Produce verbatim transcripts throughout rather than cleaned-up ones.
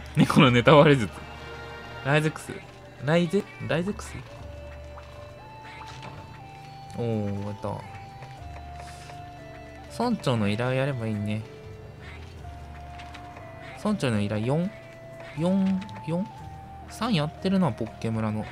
猫のネタバレ術。ライゼックス。ライゼ、ライゼックスおー、やった。村長の依頼やればいいね。村長の依頼 よん?よん?よん?さん やってるな、ポッケ村の。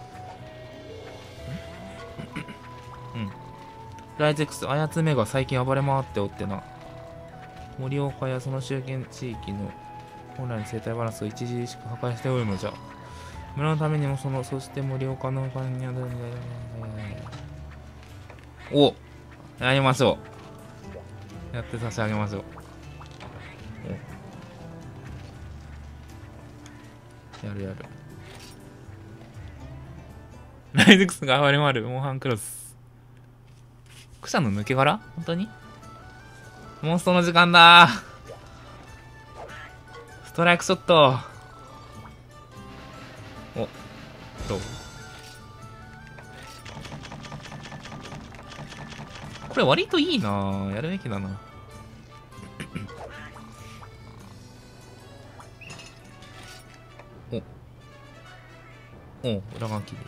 うん。ライゼックス、あやつめが最近暴れ回っておってな。盛岡やその周辺地域の本来の生態バランスを著しく破壊しておるのじゃ。村のためにもその、そして盛岡のお金にあたるんだよ。お、やりましょう。やって差し上げましょう。やるやる。ライゼックスが暴れ回るモンハンクロス。クシャの抜け殻本当にモンストの時間だー。ストライクショット。お、どうこれ割といいなぁ。やるべきだな。お。お、裏書きで。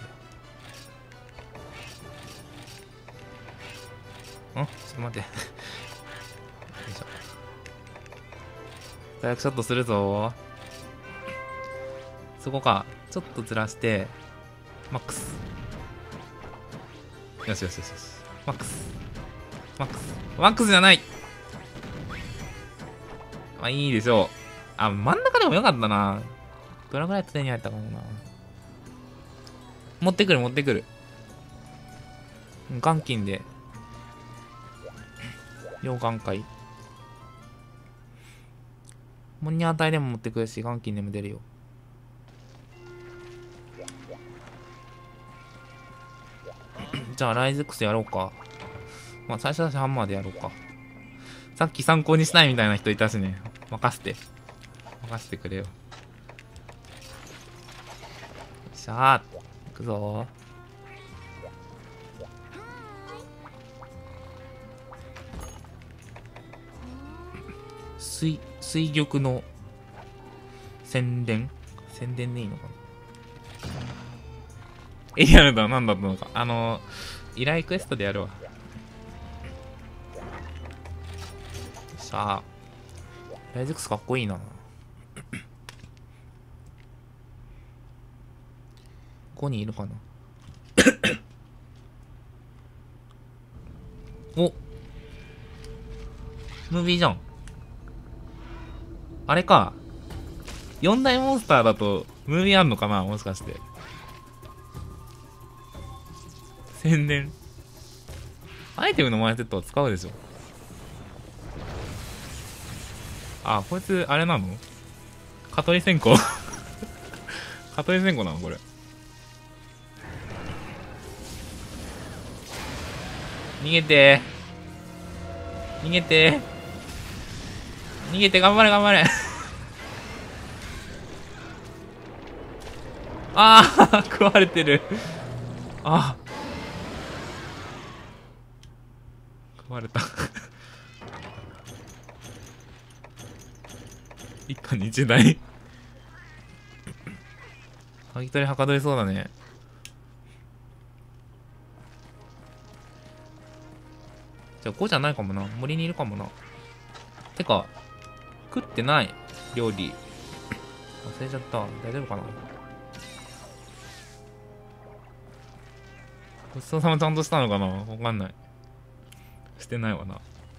んちょっと待って。よいしょ。ストライクショットするぞ。そこか。ちょっとずらして、マックス。よしよしよしよし。マックス。マックス。マックスじゃない。まあいいでしょう。あ、真ん中でもよかったな。どれぐらい手に入ったかもな。持ってくる持ってくる。元金で。溶岩塊。モニャー体でも持ってくるし、元金でも出るよ。じゃあ、ライゼックスやろうか。まあ、最初だしハンマーでやろうか。さっき参考にしたいみたいな人いたしね。任せて。任せてくれよ。よっしゃー。いくぞー。水、水玉の宣伝宣伝でいいのかな。エリアルだ、なんだったのか。あのー、依頼クエストでやるわ。さあ、ライゼックスかっこいいな。ここにいるかな。お、ムービーじゃん。あれか。よん大モンスターだとムービーあんのかな、もしかして。宣伝。アイテムのマイセットは使うでしょ。あ、こいつ、あれなの蚊取り線香蚊取り線香なのこれ。逃げてー。逃げてー。逃げて、頑張れ頑張れああ食われてるああ食われた一家に一台剥ぎ取りはかどりそうだね。じゃあこうじゃないかもな。森にいるかもな。てか食ってない料理忘れちゃった。大丈夫かな。ごちそうさまちゃんとしたのかな、わかんない。してないわな。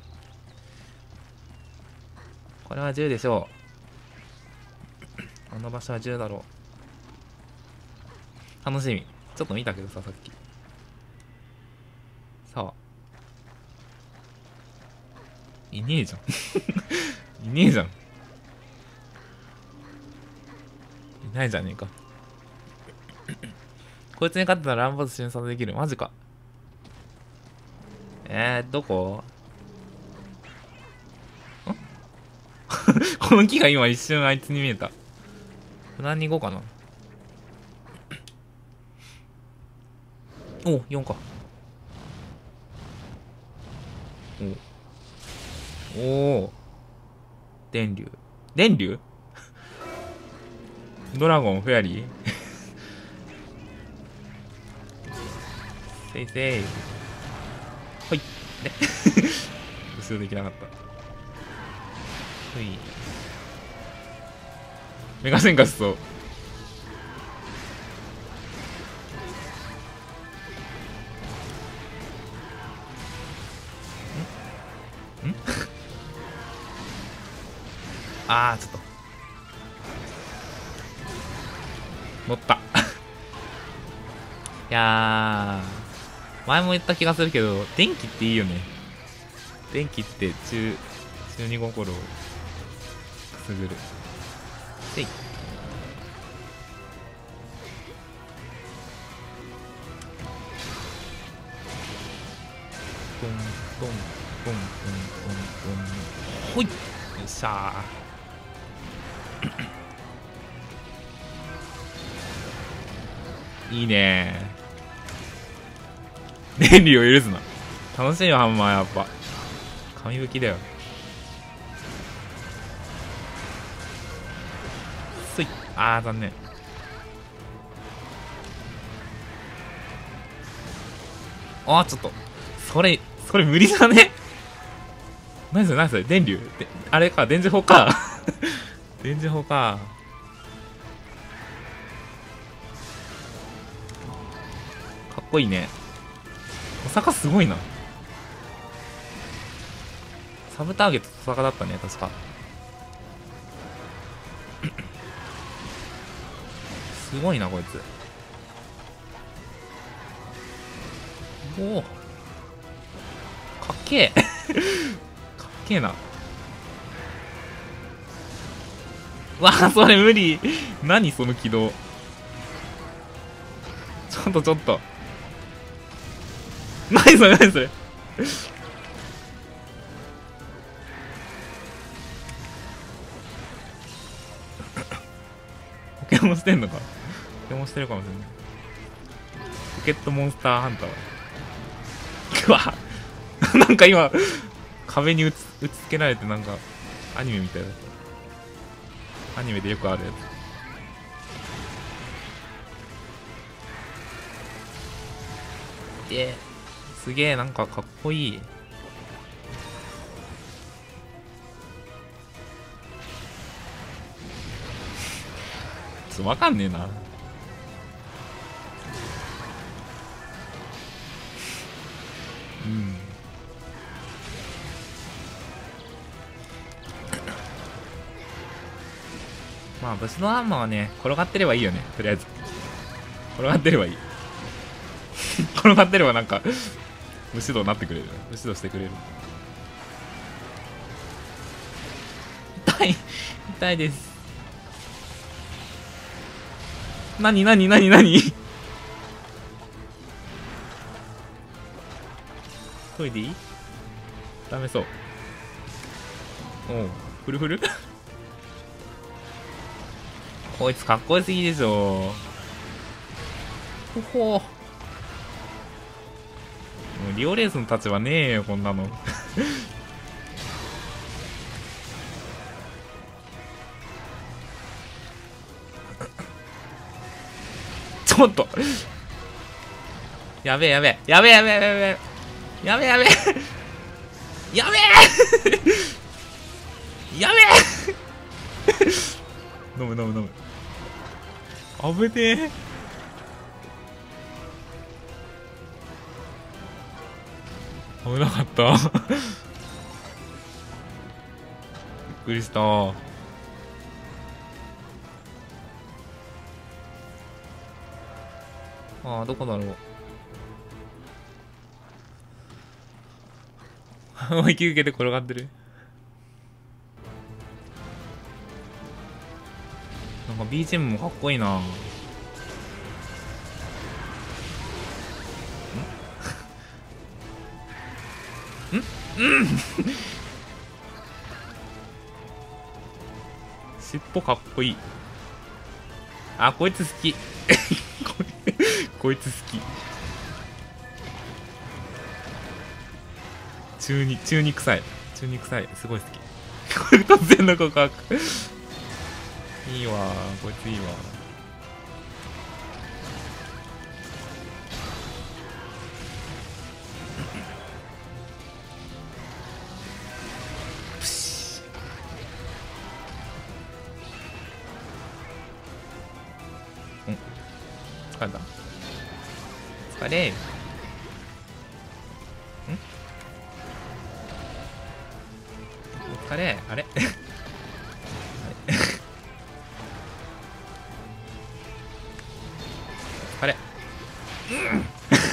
これはじゅうでしょう。あの場所はじゅうだろう。楽しみ。ちょっと見たけどさ、さっき。さあ。いねえじゃん。いねえじゃん。いないじゃねえか。こいつに勝ってたら乱発瞬殺できる。マジか。えー、どこんこの木が今一瞬あいつに見えた。無難に行こうかな。お、よんか。おお。電流。電流ドラゴンフェアリーせいせいほいね後ろできなかったほいメガ戦化しそう。んんあーちょっと乗ったいやー前も言った気がするけど電気っていいよね。電気って中中二心をくすぐる。せいトントントントントントンほいよっしゃーいいねー電流を許すな。楽しいよハンマーやっぱ神吹きだよ。すいあー残念。あーちょっとそれそれ無理だね何それ何それ電流であれか電磁砲か電磁砲か。かっこいいね。お坂すごいな。サブターゲットお坂だったね確か。すごいなこいつ。おおかっけえかっけえな。わあそれ無理何その軌道ちょっとちょっと何それ何それポケモンしてんのか。ポケモンしてるかもしれない。ポケットモンスターハンターうわなんか今壁に打ち打ちつけられてなんかアニメみたいだ。アニメでよくあるやつ。えー、すげえなんかかっこいい。ちょっとわかんねえな。うんまあ武士のハンマーはね転がってればいいよね。とりあえず転がってればいい転がってればなんか武士道になってくれる。武士道してくれる。痛い痛いです。なになになになにトイレいいダメそう。おうフルフルこいつかっこよすぎでしょ。ほほもうリオレースの立場ねえよこんなのちょっとやべえやべえやべえやべえやべえやべえやべえやべえやべえ飲む飲む飲む危ねえ危なかったびっくりした。ああどこだろう引き受けて転がってる。なんか ビージーエム もかっこいいな。んうん尻尾かっこいい。あこいつ好きこいつ好き。中二中二臭い中二臭いすごい好きこれ突然の告白いいわこいついいわ。プシッ。うん疲れた疲れんお疲れあれあれうん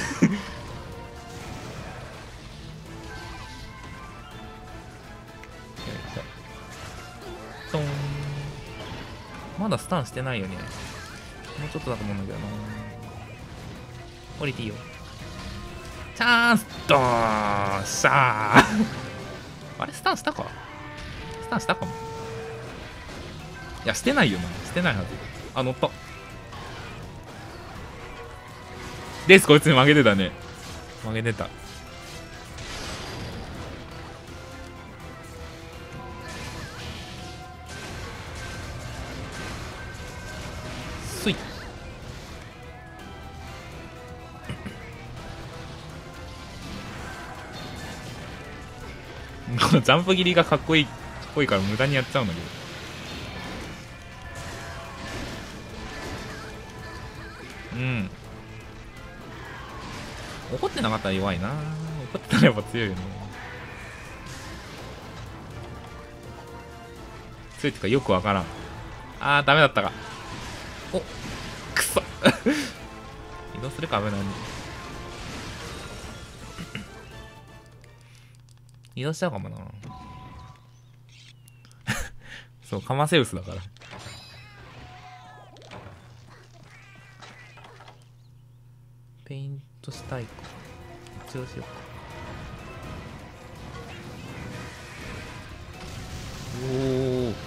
トンまだスタンしてないよね。もうちょっとだと思うんだけどな。降りていいよ。チャンスドーンシャーあれスタンしたかスタンしたかも。いやしてないよな。してないはず。あ乗ったです。こいつに負けてたね。負けてた。スイッこのジャンプ切りがかっこいいかっこいいから無駄にやっちゃうんだけど。うん怒ってなかったら弱いな。怒ってたらやっぱ強いよね。強いってかよくわからん。あーダメだったか。おくそ移動するか危ないね。移動しちゃうかもなそうカマセウスだから。ペイントしたいか一応しようか。おお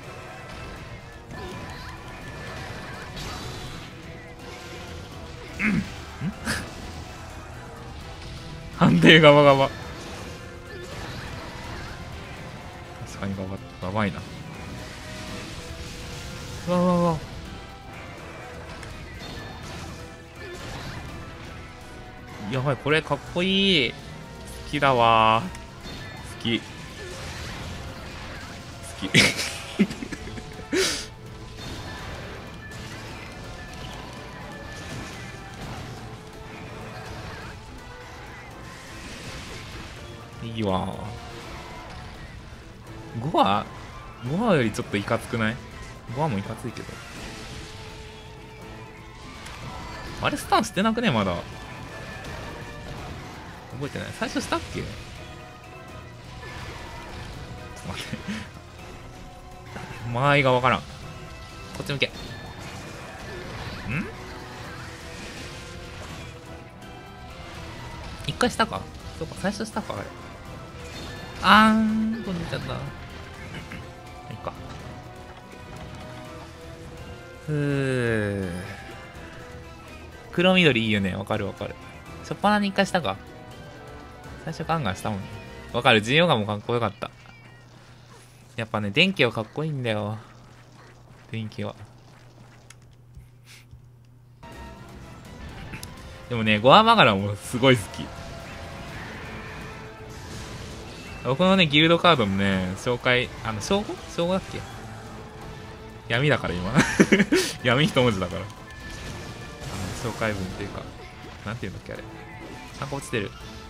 判定ガバガバ。確かにガバガバいな。わわわやばいこれかっこいい。好きだわ好き好きいいわごわごわよりちょっといかつくない？ごわもいかついけどあれスタンしてなくねまだ覚えてない。最初したっけ？ちょっと待って間合いがわからん。こっち向けん一回したか。そうか最初したかあれ。あーん飛んでちゃった。いいかふー黒緑いいよね。わかるわかる。しょっぱなに一回したか。最初ガンガンしたもんね。わかる。ジンヨガもかっこよかった。やっぱね電気はかっこいいんだよ。電気はでもねゴアマガラもすごい好き。僕のねギルドカードのね紹介あの称号称号だっけ。闇だから今闇一文字だからあの紹介文っていうかなんていうんだっけあれ。なんか落ちてる。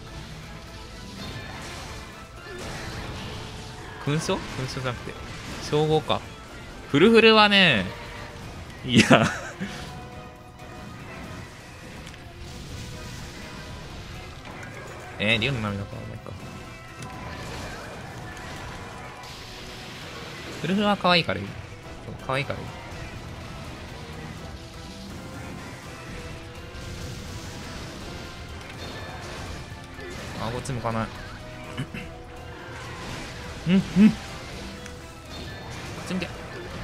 勲章勲章じゃなくて称号か。フルフルはねいやえー、リオの涙か。まあいいか。フルフルは可愛いからいい。可愛いからいい。あ、こっち向かないうんうんこっち向け。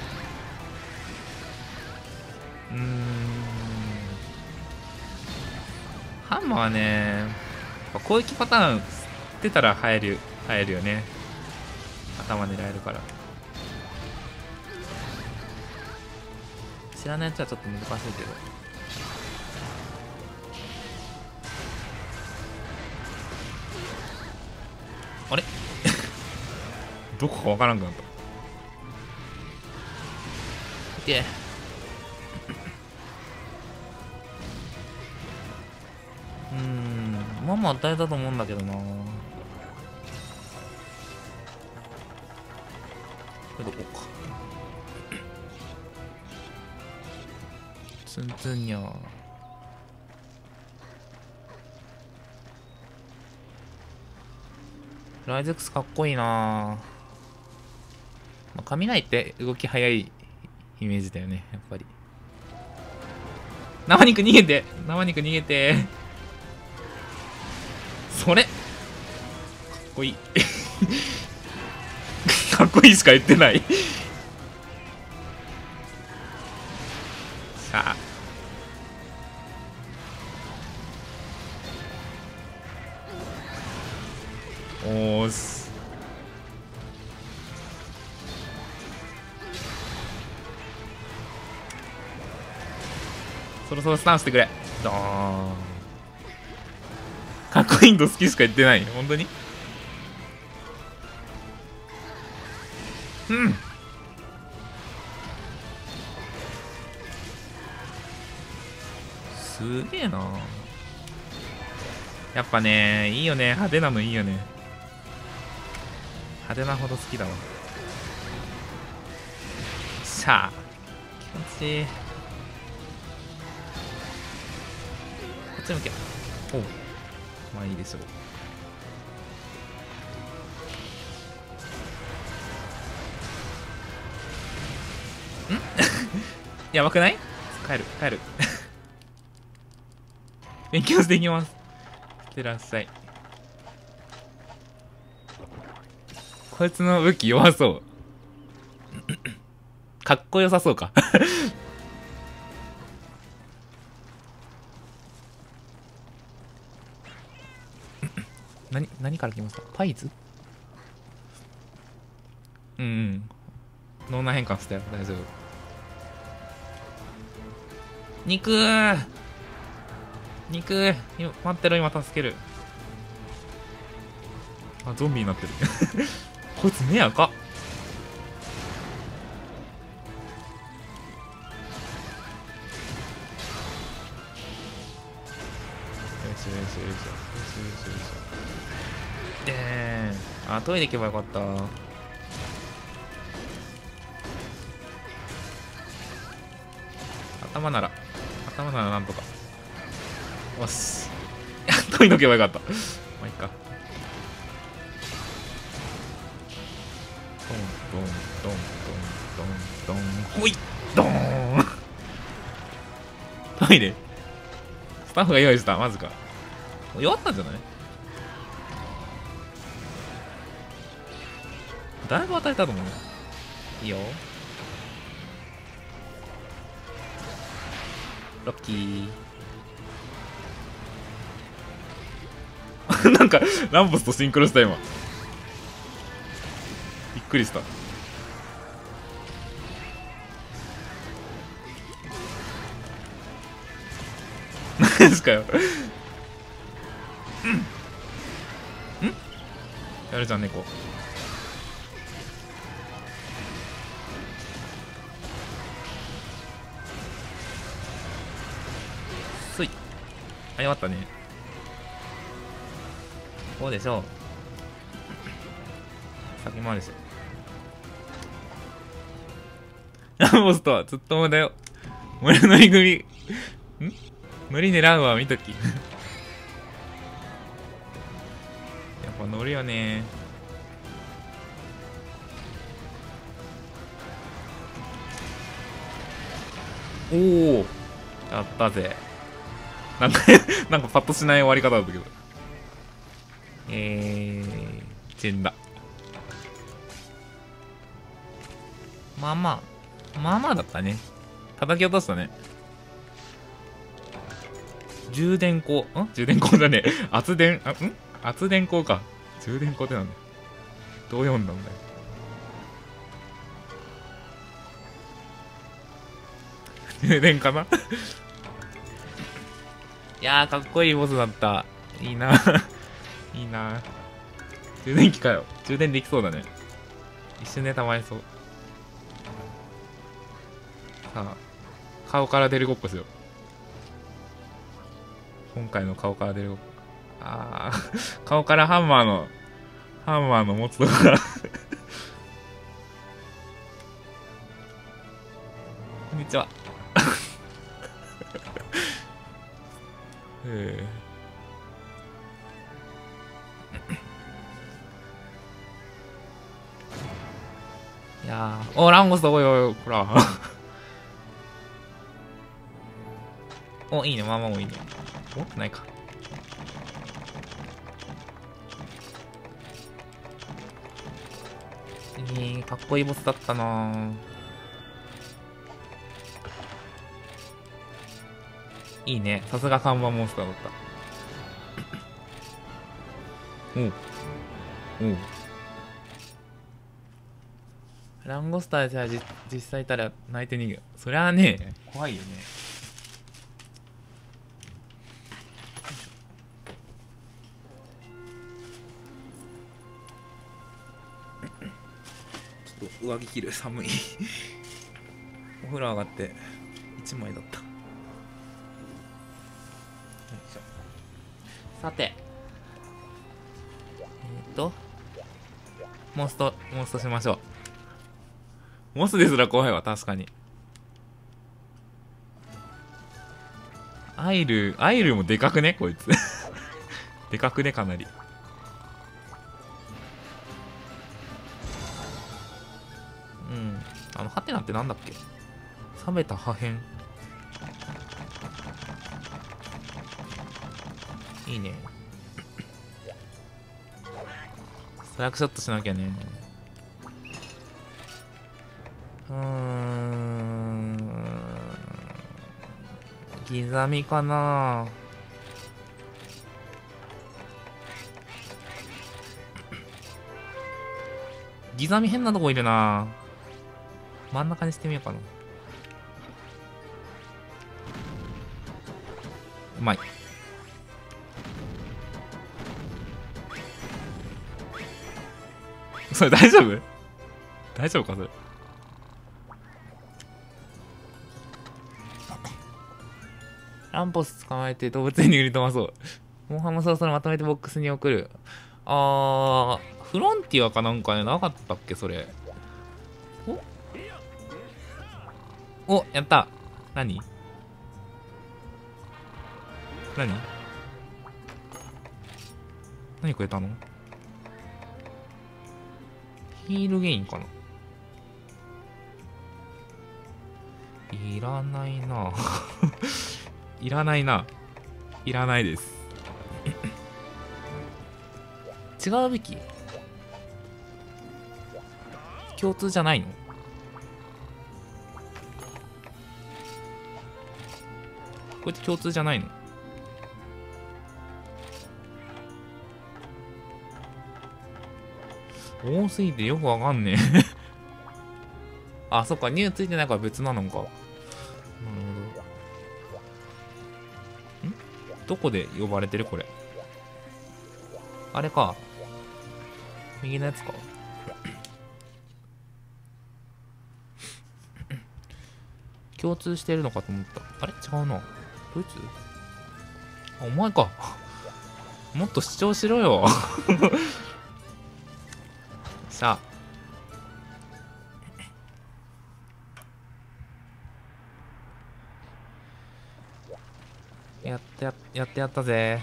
うーんハンマーはね攻撃パターン出たら入る入るよね。頭狙えるから知らないやつはちょっと難しいけど。あれどこかわからんくなった。いけ。うーん、まあまあ与えたと思うんだけどな。これどこか。ツンツンにゃー。ライゼックスかっこいいな。まあ、雷って動き速いイメージだよね、やっぱり。生肉逃げて、生肉逃げて。それかっこいい。かっこいいしか言ってない。さあ。おーす。そろそろスタンしてくれ。ドーン。かっこいいの好きしか言ってない。本当に。うん。すげえな。やっぱね、いいよね。派手なのいいよね。派手なほど好きだわ。さあ。気持ちいい。こっち向け。おう。まあいいでしょう。んやばくない？帰る、帰る。勉強していきます。いってらっしゃい。こいつの武器弱そう。かっこよさそうか。何、何から来ますか？パイズ？うんうん。脳内変換したよ。大丈夫。肉ー肉ー今待ってろ、今助ける。あ、ゾンビになってる。こいつ目赤っ。よいしょよいしょよいしょよいしょよいしょよいしょ。でーん。あ、トイレ行けばよかった。頭なら頭ならなんとか。よし。トイレ行けばよかった。まあいいか。ドンドンドンドンドンドンほいドーン。トイレスタッフが用意した。まずか。弱ったんじゃない？だいぶ与えたと思う。いいよ。ロッキー。なんかランボスとシンクロした今。びっくりした。何ですかよ。んんやるじゃん猫。すい。あ、弱ったね。こうでしょう。先回りしよう。ランボスとはずっともだよ。俺の乗り組み。ん乗り狙うわ、見とき。やっぱ乗るよね。おお、やったぜ。なんかなんかパッとしない終わり方だったけど。えー、死んだ。まあまあ、まあまあだったね。叩き落としたね。充電口、ん充電口じゃねえ。圧電、あ、ん圧電口か。充電口ってなんだよ。どう読んだんだよ。 充電かな。いやー、かっこいいボスだった。いいな。いいな。充電器かよ。充電できそうだね。一瞬でたまりそう。さあ、顔から出るごっこしよう。今回の顔から出るごっこ。あー、顔からハンマーの、ハンマーの持つとこが。こんにちは。えー、いやー、お、ランゴスどこよ、ほら。お、いいね、まあまあもいいね。持ってないか。えー、かっこいいボスだったなぁ。いいね。さすが看板モンスターだった。おう。おう。ランゴスターじゃあじ実際いたら泣いて逃げる。そりゃあね、怖いよね。ちょっと上着着る。寒い。お風呂上がっていちまいだった。さて、えっ、ー、とモンストモンストしましょう。モスですら怖いわ。確かにアイルアイルもでかくねこいつ。でかくねかなり。うん、あのハテナってなんだっけ。冷めた破片。いいね。ストライクショットしなきゃね。うーん、ギザミかな。ギザミ変なとこいるな。真ん中にしてみようかな。うまい。それ大丈夫？大丈夫かそれ。ランポス捕まえて動物園に売り飛ばそう。モンハンもそろそろまとめてボックスに送る。あー、フロンティアかなんかね、なかったっけそれ。おお、やった。何何何くれたの？ヒールゲインかな。いらないな。いらないな。いらないです。違うべき？共通じゃないの？これって共通じゃないの？多すぎてよくわかんねえ。あ、そっか、ニューついてないから別なのか。なるほど。ん？どこで呼ばれてるこれ。あれか。右のやつか。共通してるのかと思った。あれ違うな。どいつ？あ、お前か。もっと主張しろよ。さあ。やってや、やってやったぜ。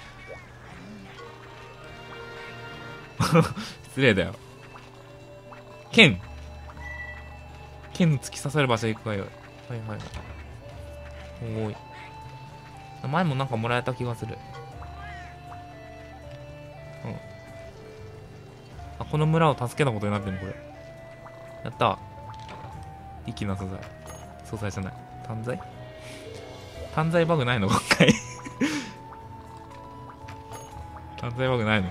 失礼だよ。剣剣の突き刺さる場所行くわよ。はいはいはい。おーい。前もなんかもらえた気がする。うん。あ、この村を助けたことになってるのこれ。やった。息の素材。素材じゃない。単材単材バグないの今回。単材バグないの？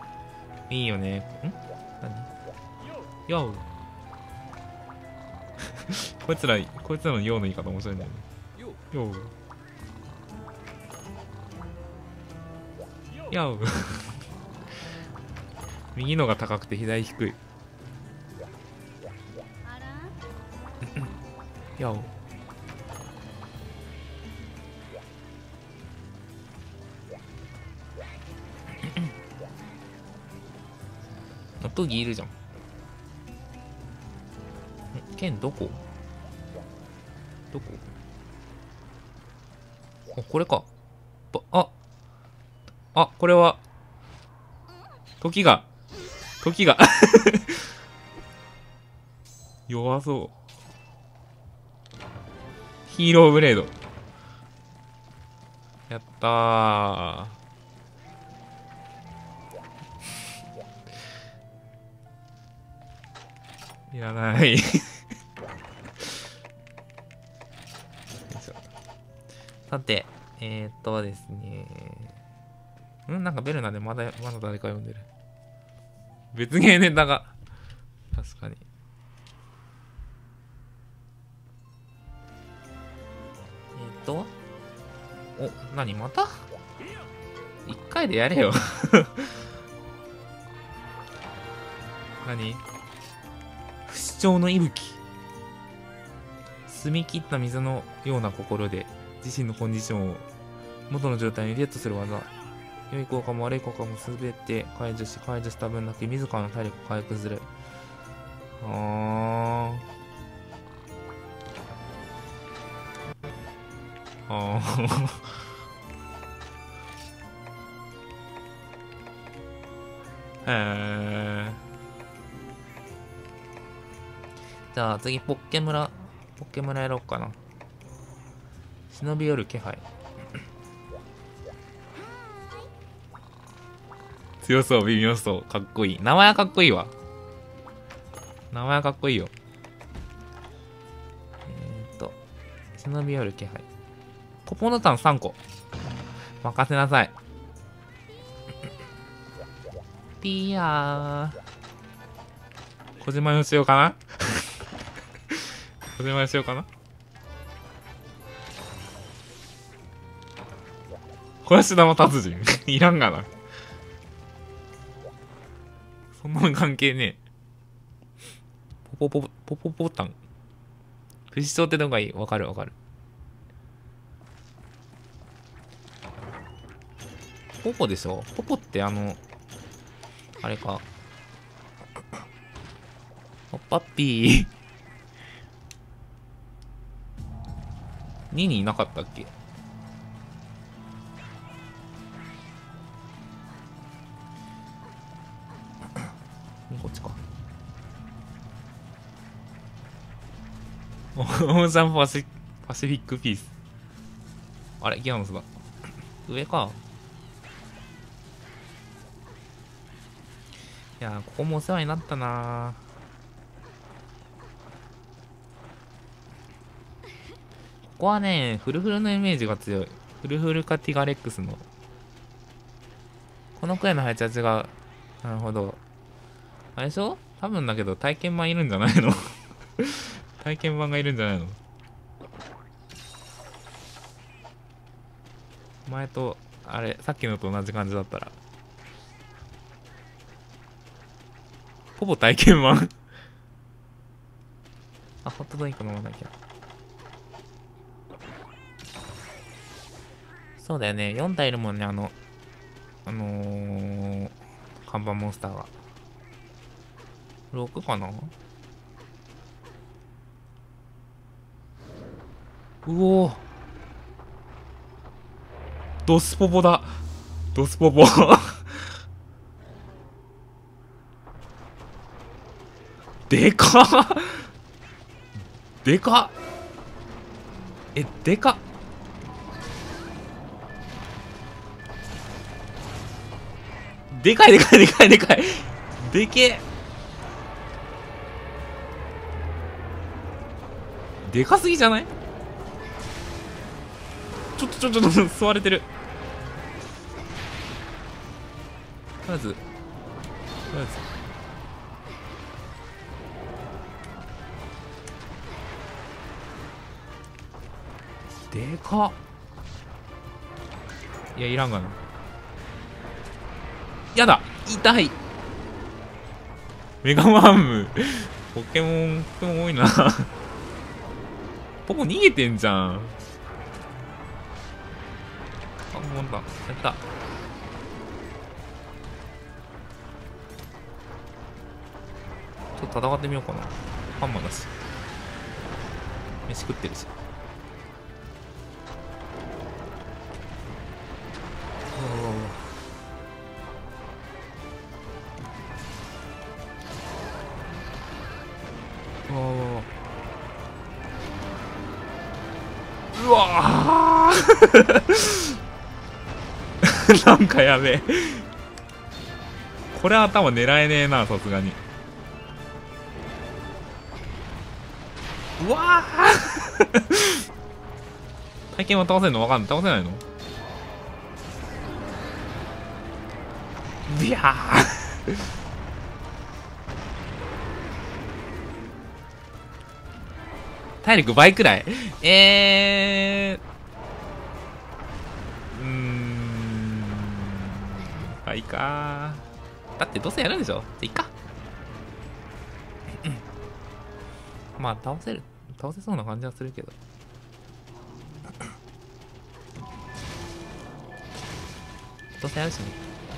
いいよね。ん？何？よう。 こいつらこいつらの用の言い方面白いんだよね。ようやう右のが高くて左低い。やおトギいるじゃん。剣どこどこあ、これか。ああ、これは時が時が弱そう。ヒーローブレードやったーいらないさて、えー、っとですね。んなんかベルナでまだ、まだ誰か読んでる。別ゲーネタが。確かに。えー、っと。お、何また一回でやれよ。何不死鳥の息吹。澄み切った水のような心で自身のコンディションを元の状態にリセットする技。良い効果も悪い効果も全て解除し、解除した分だけ自らの体力を回復する。あー。あー。へー。じゃあ次、ポッケ村。ポッケ村やろうかな。忍び寄る気配。強そう、微妙そう、かっこいい。名前はかっこいいわ。名前はかっこいいよ。えーっと、忍び寄る気配。ポポノタンさんこ。任せなさい。ピヤー。小島よしおかな小島よしおかな小林玉達人いらんがな。そんなの関係ねえ。ポポポポポポタン。不死鳥ってのがいい。わかるわかる。ポポでしょ。ポポってあの、あれか。おパッピー。ににいなかったっけ。こっちか。オーシャンパシフィックピース。あれギアノスだ。上か。いやー、ここもお世話になったなー。ここはね、フルフルのイメージが強い。フルフルかティガレックスの。このくらいの配置は違う。なるほど。あれでしょ？多分だけど体験版いるんじゃないの体験版がいるんじゃないの？前と、あれ、さっきのと同じ感じだったら。ほぼ体験版あ、ホットドリンク飲まなきゃ。そうだよね。よん体いるもんね、あの、あのー、看板モンスターが。ろくかな？うおー。ドスポポだ。ドスポポ。でかっでかっえ、でかっでかいでかいでかいでかいでけえでかすぎじゃない？ちょっとちょっとちょっと吸われてる。とりあえずとりあえずでかっ。いや、いらんがな。やだ、痛い。メガマンムポケモンポケモン多いなポコ逃げてんじゃん。あ、もんだ。やった。ちょっと戦ってみようかな。ハンマーだし。飯食ってるし。うわうわうわうわーなんかやべえこれ頭狙えねえな、さすがに。うわー体験は倒せるのわかんない。倒せないの？ビャー体力倍くらい。えーうーん倍かー。だってどうせやるんでしょ。いっかまあ倒せる倒せそうな感じはするけど。どうせやるしね。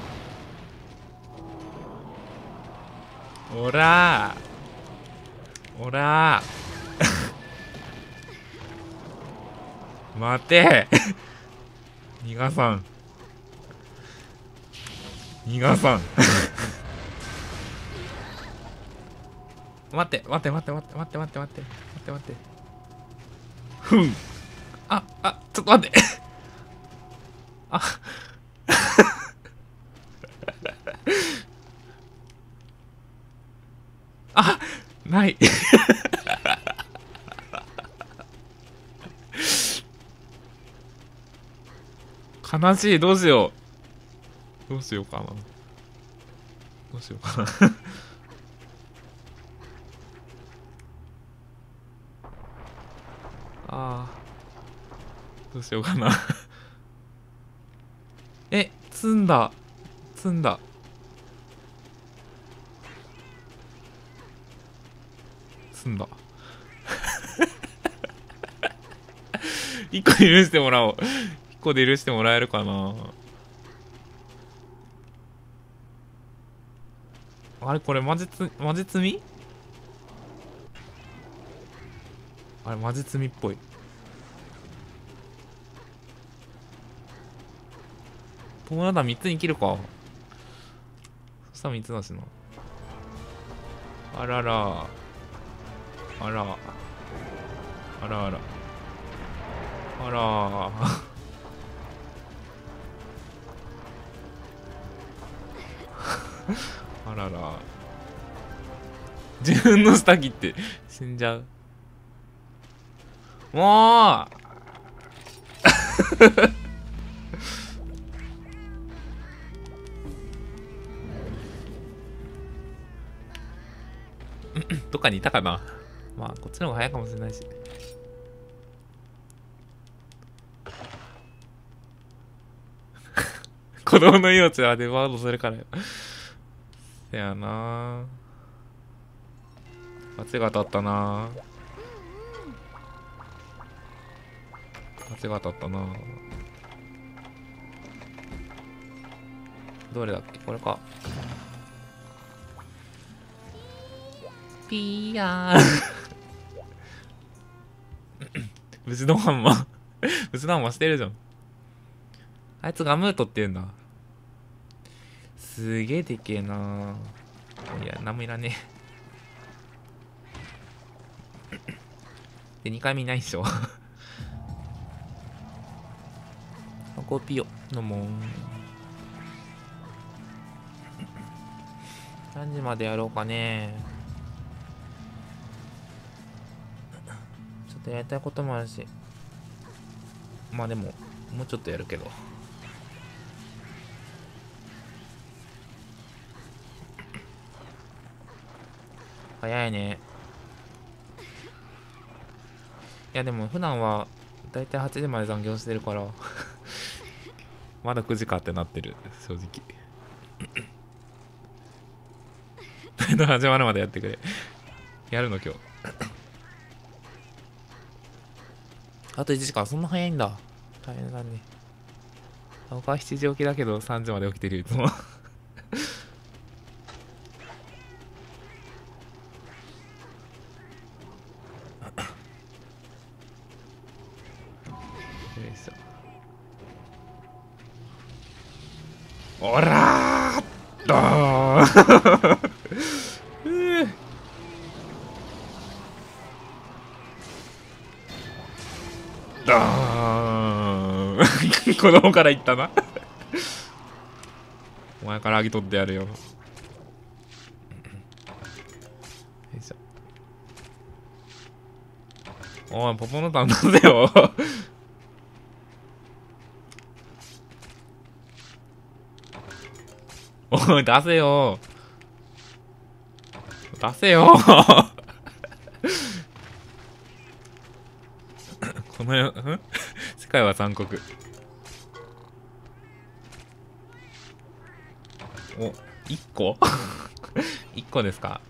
おらーおらー待て逃がさん逃がさん待って待って待って待って待って待って待って待って待ってふんああちょっと待ってああない悲しい。どうしようどうしようかなどうしようかなああどうしようかなえ積んだ積んだ積んだ一個許してもらおう一個で許してもらえるかな。あれこれ魔術魔術みあれ魔術みっぽい。友達みっつに切るか。そしたらみっつだしな。あららあらあらあらあらあらら自分の下切って死んじゃう。もうどっかにいたかな。まあこっちの方が早いかもしれないし子供の命はデバードするからよせやな。罰が当たったな。罰が当たったな。どれだっけこれか。ピーヤー無事のハンマー無事のハンマーしてるじゃん。あいつガムートって言うんだ。すげえでけえな。いや何もいらねえでにかいめいないっしょコピオのもん。何時までやろうかね。ちょっとやりたいこともあるし、まあでももうちょっとやるけど。早いね。いやでも普段はだいたいはちじまで残業してるからまだくじかってなってる、正直バイト始まるまでやってくれ。やるの今日あといちじかん、そんな早いんだ。大変だね。他はしちじ起きだけどさんじまで起きてるいつもよいしょ。おらーっとードーン子供から言ったなお前からあげとってやるよ。よいしょ。おい、ポポのタン出せよおい、出せよ出せよこの世、ん世界は残酷。お、いっこいっこですか。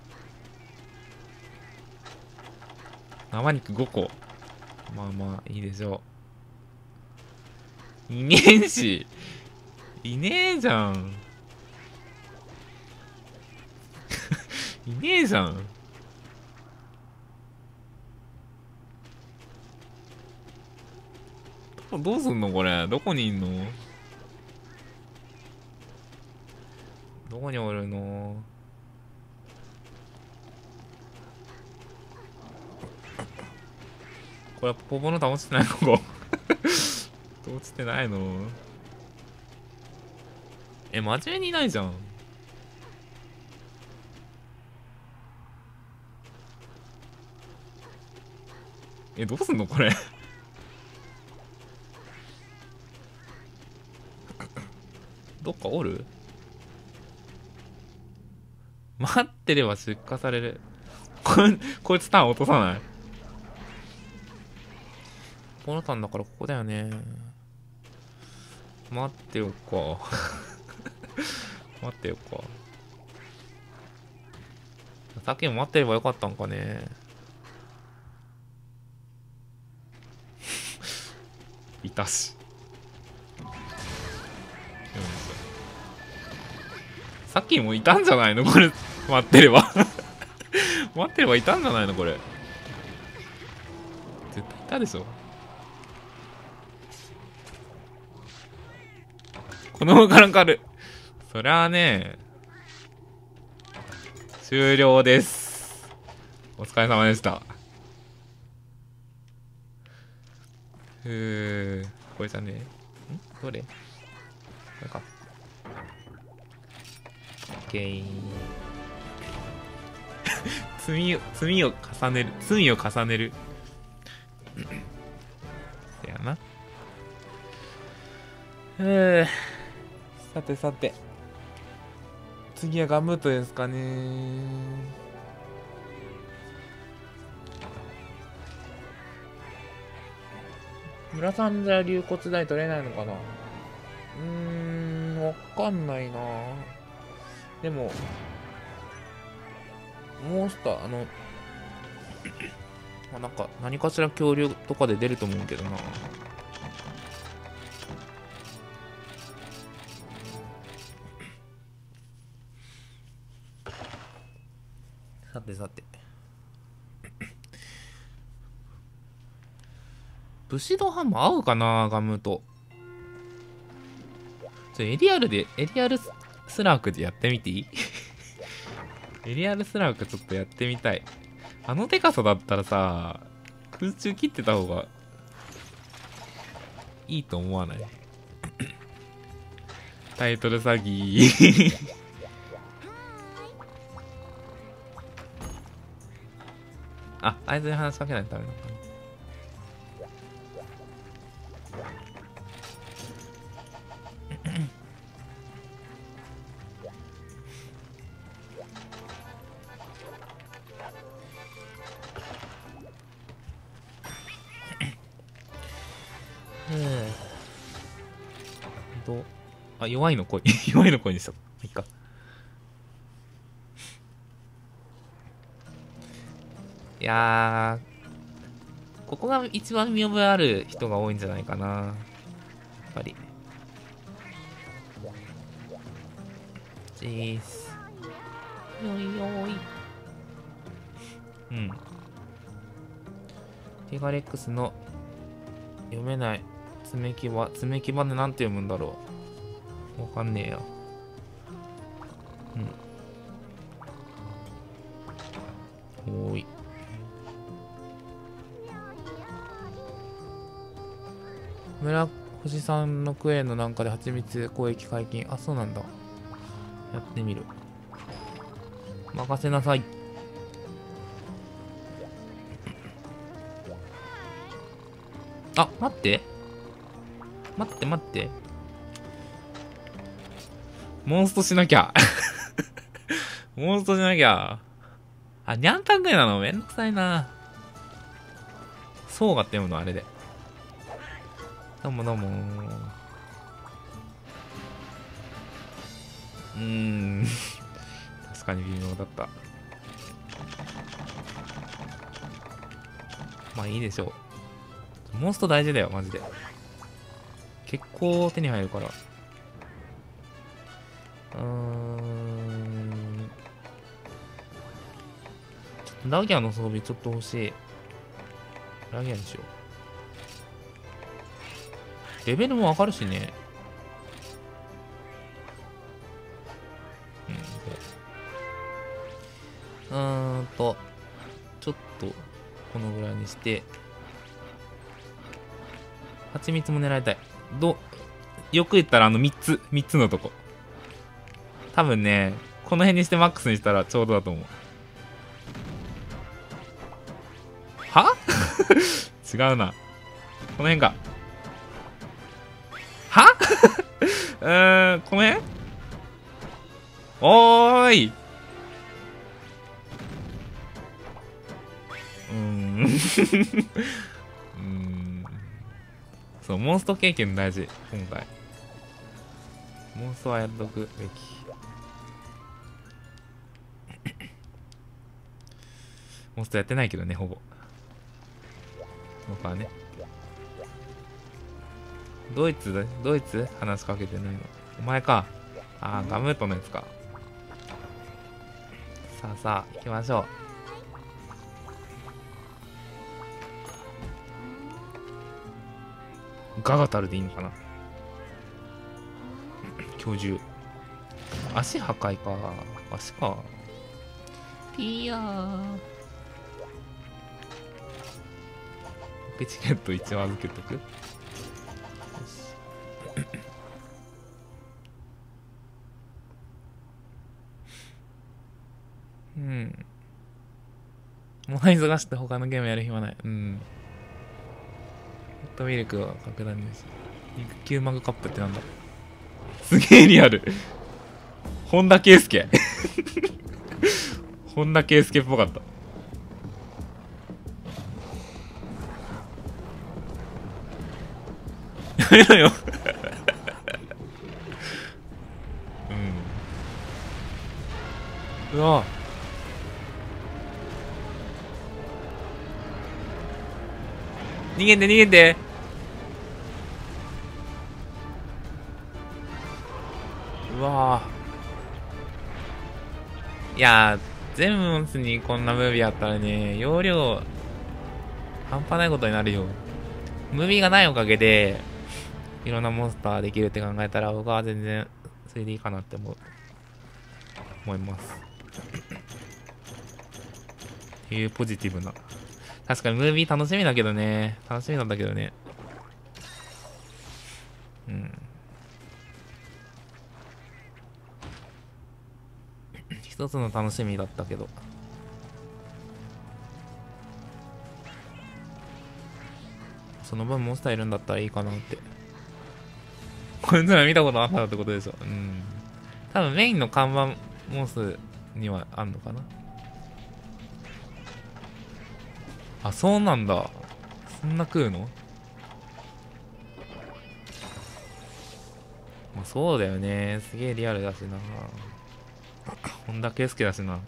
生肉ごこ。まあまあ、いいでしょう。いねえし。いねえじゃん。いねえじゃん。どうすんのこれ。どこにいんの？どこにおるの？これポポの倒してないここ落ちてないの？え、真面目にいないじゃん。え、どうすんのこれどっかおる？待ってれば出荷される。ここいつターン落とさない？このターンだからここだよね。待ってよっか待ってよっか。さっきも待ってればよかったんかね。いたし。さっきもいたんじゃないのこれ。待ってれば待ってればいたんじゃないのこれ。絶対いたでしょ。この方からかる。そりゃあね、終了です。お疲れ様でした。ふー、これじゃねえ。んどれこれか。オッケー。罪を、罪を重ねる。罪を重ねる。せやな。ふー。さてさて。次はガムートですかね。村さんじゃ竜骨台取れないのかな。うーん、わかんないな。でも、モンスター、あの、まあ、なんか、何かしら恐竜とかで出ると思うけどな。さてさて。ブシドハンも合うかな、ガムと。ちょ、エリアルで、エリアルスラークでやってみていいエリアルスラークちょっとやってみたい。あのデカさだったらさ、空中切ってた方がいいと思わない？タイトル詐欺あ、あいつに話しかけないとダメなのかな。 と、あ、弱いの恋。弱いの恋にした。いいか。いやー、ここが一番見覚えある人が多いんじゃないかな。やっぱり。チース。よいよい。うん。ティガレックスの読めない爪木場、爪木場でなんて読むんだろう。わかんねえや。うん。おーい。村星さんのクエのなんかで蜂蜜交易解禁。あ、そうなんだ。やってみる。任せなさい。あ、待って。待って待って。モンストしなきゃ。モンストしなきゃ。あ、ニャンタンぐらいなのめんどくさいな。そうがって読むのあれで。どうもどうもうーん。確かに微妙だった。まあいいでしょう。モンスト大事だよ、マジで。結構手に入るから。うーん。ちょっとラギアの装備ちょっと欲しい。ラギアにしよう。レベルも上がるしね。うん、うーんと、ちょっと、このぐらいにして、蜂蜜も狙いたい。ど、よく言ったらあのみっつ、みっつのとこ。多分ね、この辺にしてマックスにしたらちょうどだと思う。は違うな。この辺か。はうーん、この辺おーい。うーん。うーん。そう、モンスト経験大事、今回。モンストはやっとくべき。モンストやってないけどね、ほぼ。僕はね。ドイツドイツ話しかけてないの。お前か。あー、ガムートのやつか。さあさあ、行きましょう。ガガタルでいいのかな。居住。足破壊か。足か。ピヤー。ポケチケット一応預けとく。よし。うん。もう忙しくて他のゲームやる暇ない。うん。ホットミルクは格段にです。肉球マグカップってなんだ。すげえリアル。本田圭佑。本田圭佑っぽかった。やめろよ。うん。うわ。逃げんで逃げんで。うわー。いやー、全部モンスにこんなムービーあったらね、容量、半端ないことになるよ。ムービーがないおかげで、いろんなモンスターできるって考えたら、僕は全然、それでいいかなって思う。思います。っていうポジティブな。確かにムービー楽しみだけどね。楽しみなんだけどね。うん。一つの楽しみだったけど。その分モンスターいるんだったらいいかなって。こいつら見たことあったってことでしょ。うん。多分メインの看板モンスにはあんのかな。あ、そうなんだ。そんな食うの？ そうだよね。すげえリアルだしな。本田圭佑だしな。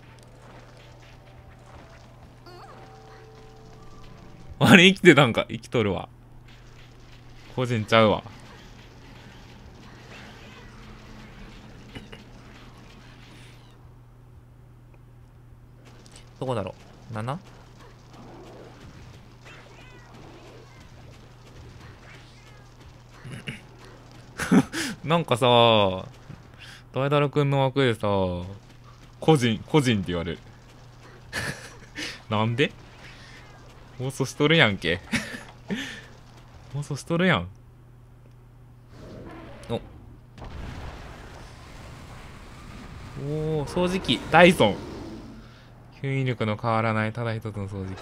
あれ生きてたんか。生きとるわ。個人ちゃうわ。どこだろう。 なな？ なんかさ、大だらくんの枠でさ、個人、個人って言われる。なんで？放送しとるやんけ。放送しとるやん。お。おー、掃除機、ダイソン。吸引力の変わらないただ一つの掃除機。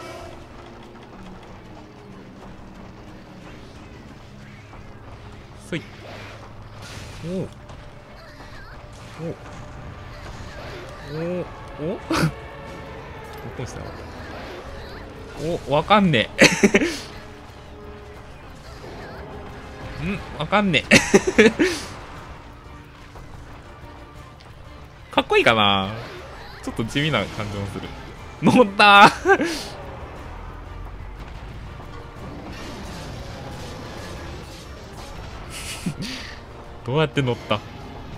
そい。おお。おお。おお。どこした？お、わかんねえ。ん、わかんねえ。かっこいいかな。ちょっと地味な感じもする。乗ったー。どうやって乗った？来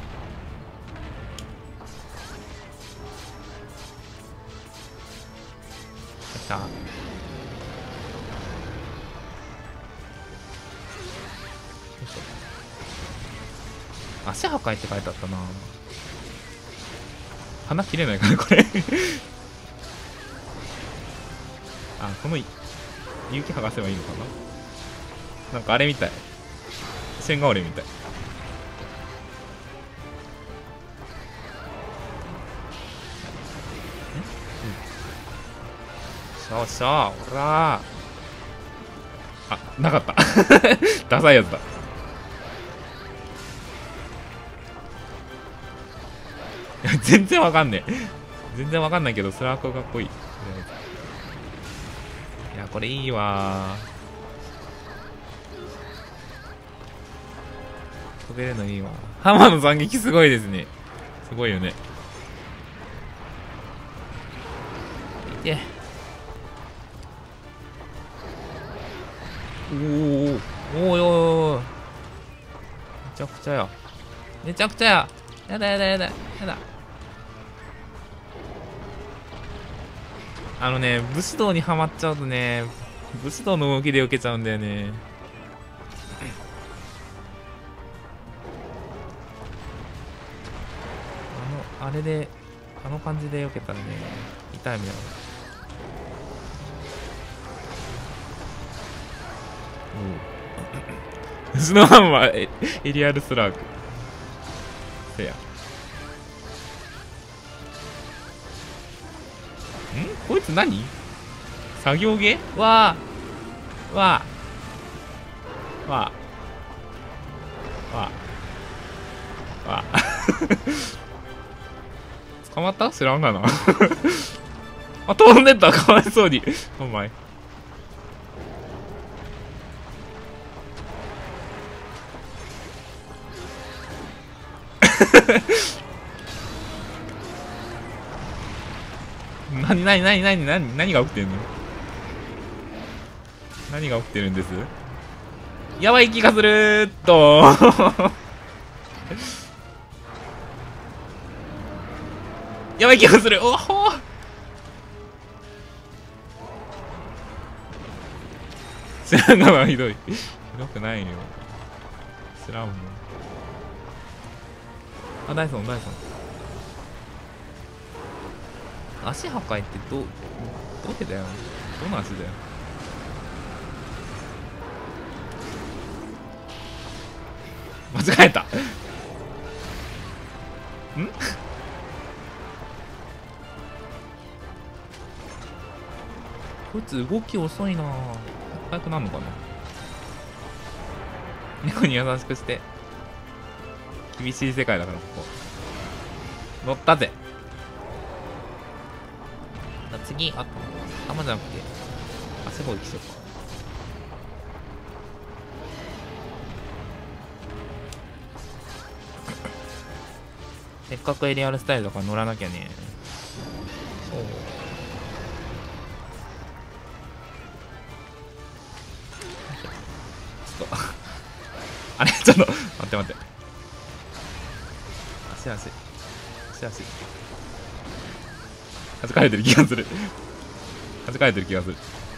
た。足破壊って書いてあったな。鼻切れないかなこれ。あ、この雪剥がせばいいのかな。なんかあれみたい。線が俺みたい。しゃあしゃあ、ほらー。あ、なかった。ダサいやつだ。全然わかんねえ。全然わかんないけど、スラークかっこいい。いや、これいいわー。飛べるのいいわ。ハマの斬撃すごいですね。すごいよね。いて。おーおーおーおー、めちゃくちゃや。めちゃくちゃや。やだやだやだやだ。あのね、武士道にはまっちゃうとね、武士道の動きで避けちゃうんだよね。あの、あれで、あの感じで避けたらね、痛い目だ。うん。スノーハンはエリアルスラーク。せや。ん？こいつ何？作業芸？わーわーわーわーわー捕まった？知らんがな。あ、飛んでった。かわいそうに。お前。なになになになになに何が起きてんの？何が起きてるんです？やばい気がするーっと。やばい気がする。おほー。知らんがな、ひどい。ひどくないよ。知らんもん。あ、ダイソン、ダイソン。足破壊ってど、どれだよ。どの足だよ。間違えた。ん？こいつ動き遅いなぁ。早くなるのかな。猫に優しくして。厳しい世界だから、ここ。乗ったぜ。次、あ、弾じゃなくて、足攻撃しようか。 せっかくエリアルスタイルだから乗らなきゃね。そう。ちょっとあれちょっと待って待って。足足足足弾かれてる気がする弾かれてる気がする。ん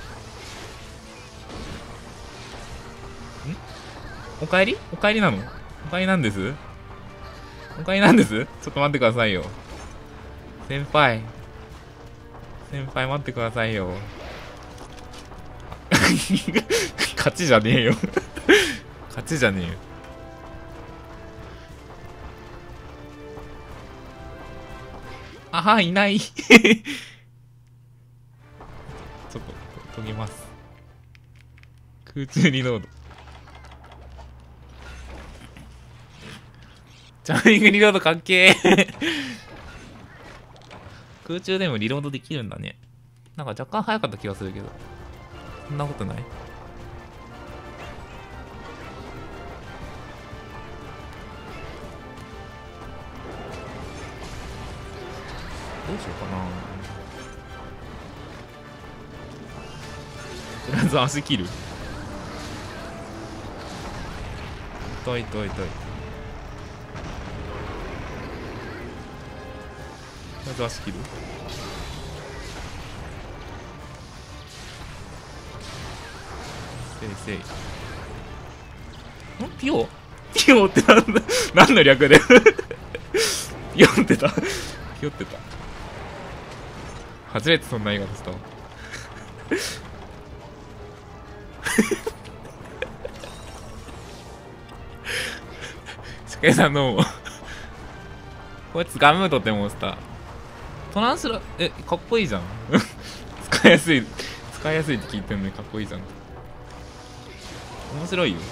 おかえりおかえりなのおかえりなんですおかえりなんです。ちょっと待ってくださいよ先輩。先輩待ってくださいよ勝ちじゃねえよ勝ちじゃねえよ。あはいないちょっと研ぎます。空中リロード。ジャミングリロードかっけー空中でもリロードできるんだね。なんか若干早かった気がするけど、そんなことない。どうしようかな。とりあえず足切る。痛い痛い痛い。とりあえず足切る。せいせい。んピオピオってなんだ何の略でピオってたピオってた。初めてそんな言い方したわしかいさんどうもこいつガムードってモンスタートランスラえかっこいいじゃん使いやすい使いやすいって聞いてるのにかっこいいじゃん。面白いよ。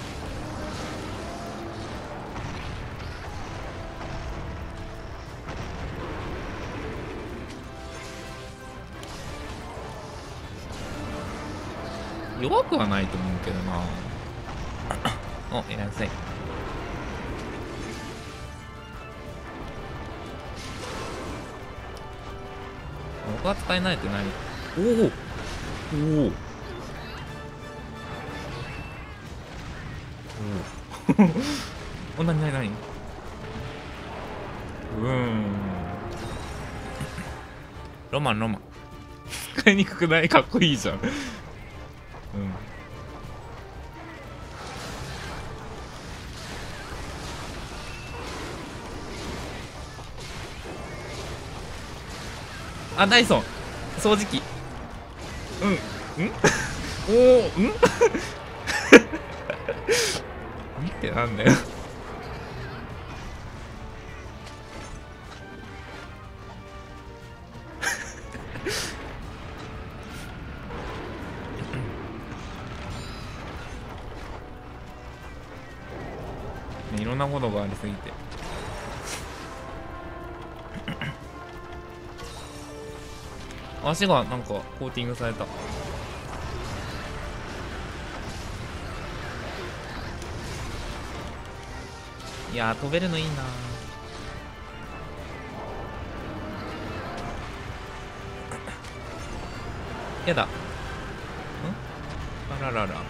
弱くはないと思うけどなおいらっしゃい。僕は使えないって何。おおおおおなになになにうーんロマンロマン使いにくくないかっこいいじゃんうんあダイソン掃除機うんんおおん見てなんだよいろんなことがありすぎて足がなんかコーティングされた。いやー飛べるのいいなーやだんあららら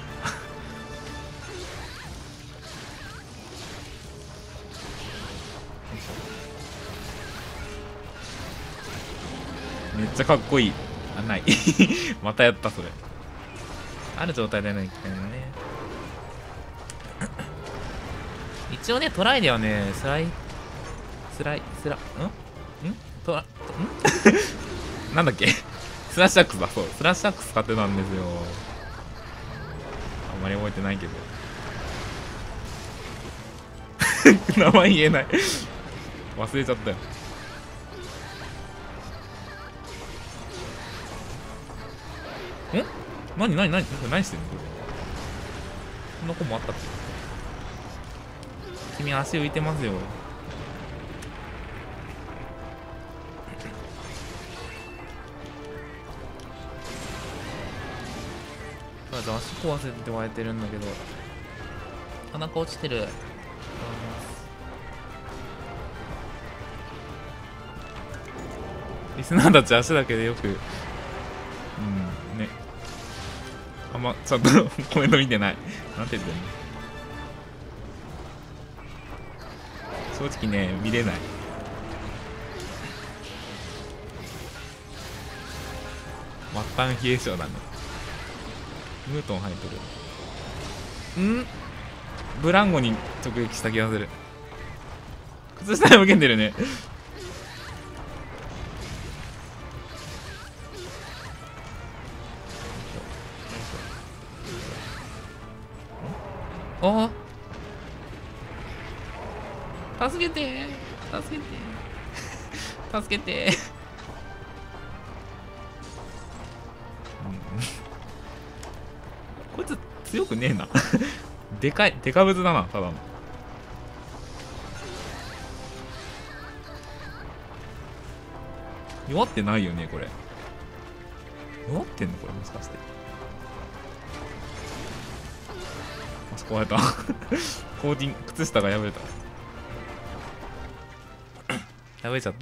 めっちゃかっこいい。あないまたやったそれ。ある状態でやらなきゃいけないのね一応ねトライではねスライスライスラんんトラんなんだっけスラッシュアックスだ。そうスラッシュアックス使ってたんですよ。あんまり覚えてないけど名前言えない忘れちゃったよ。ん何何何何してんのこれ。こんな子もあったっけ。君足浮いてますよ。とりあえず足壊せって言われてるんだけど鼻か落ちてる。 リスナーたち足だけでよく、うん、ね。あんま、ちょっとコメント見てない。なんて言ってんの。正直ね、見れない。末端冷え性だね。ムートン入ってる。んブランゴに直撃した気がする。靴下に向けんでるね。ああ助けて助けて助けてこいつ強くねえな。でかいでかぶつだな、ただの。弱ってないよねこれ。弱ってんのこれ、もしかして。あそこ割れた。コーティング、靴下が破れた。破れちゃった。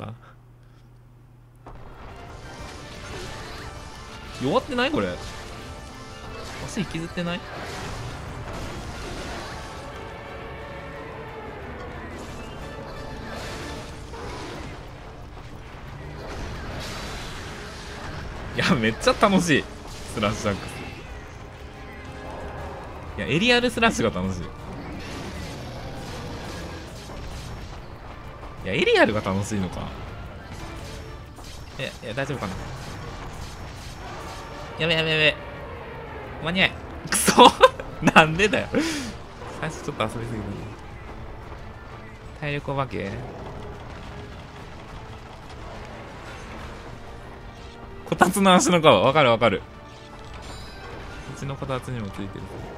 弱ってないこれ。足引きずってない？いや、めっちゃ楽しい。スラッシュジャックス。いや、エリアルスラッシュが楽しい。いや、エリアルが楽しいのか。え、いや、大丈夫かな。やべやべやべ。間に合い。くそなんでだよ。最初ちょっと遊びすぎたね。体力お化け。こたつの足の皮。わかるわかる。うちのこたつにもついてる。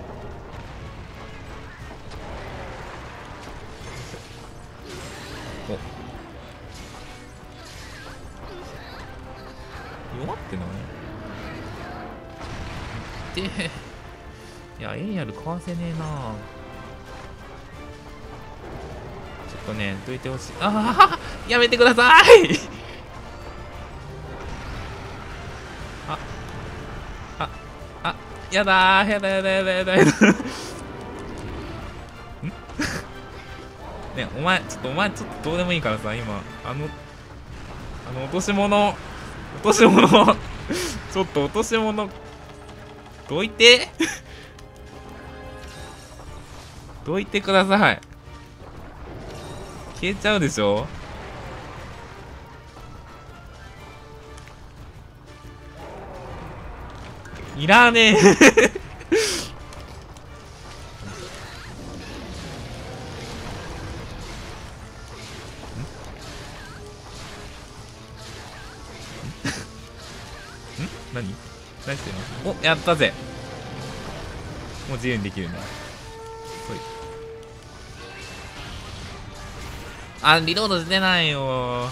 お弱ってないで、いや、エリアルかわせねえな。ちょっとね、どいてほしい。ああ、やめてください。あ、あ、あ、やだー、やだやだやだやだやだ。んね、お前、ちょっとお前、ちょっとどうでもいいからさ、今、あの、あの、落とし物、落とし物、ちょっと落とし物、どいてどいてください。消えちゃうでしょ。いらねえ。ん何何してんの。お、やったぜ。もう自由にできるね。ほい。あ、リロードしてないよ。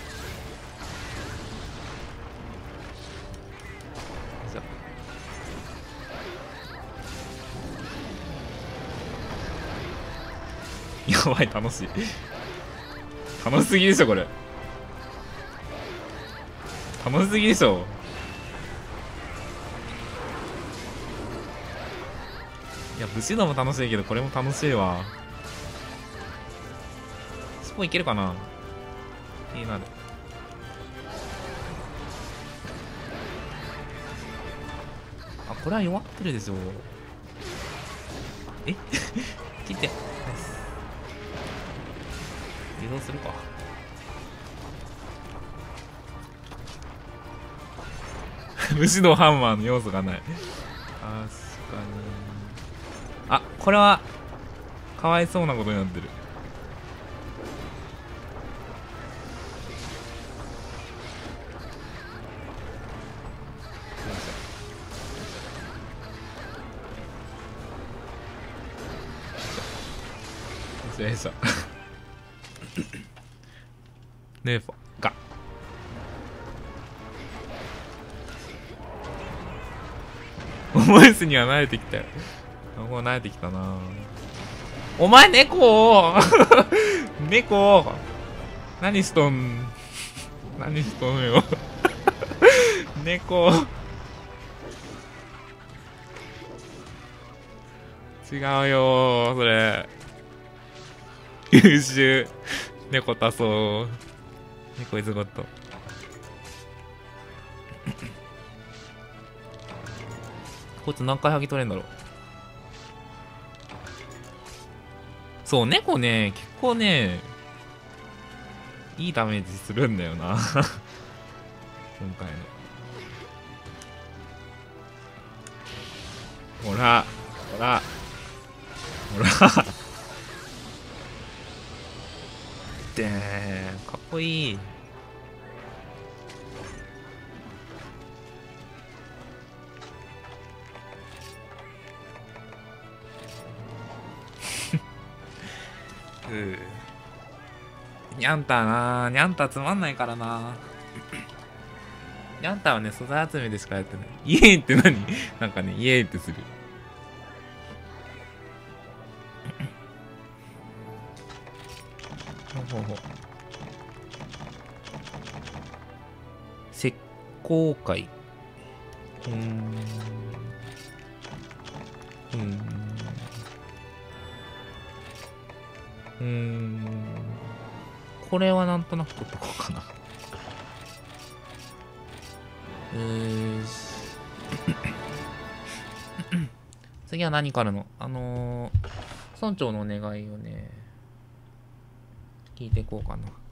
やばい、楽しい。楽しすぎでしょこれ。楽しすぎでしょ。いや、武士道も楽しいけど、これも楽しいわ。スポいけるかな。気になる。あ、これは弱ってるでしょ。え切って。移動するか。武士道ハンマーの要素がない。確かに。あ、これはかわいそうなことになってる。よいしょ。ネーファがモイスには慣れてきたよ。もう慣れてきたな。お前猫猫何しとん何しとんよ。 猫違うよーそれ優秀猫多そう猫イズゴッドこいつ何回剥ぎ取れんだろう。そう猫ね結構ねいいダメージするんだよな今回のほらほらほらでーかっこいいうにゃんたなにゃんたつまんないからなにゃんたはね素材集めでしかやってないイエーイって何なんかねイエーイってするほうほう石膏界うーんうーんうーんこれはなんとなく取っとこうかなうーし次は何からのあのー、村長のお願いをね聞いていこうかな。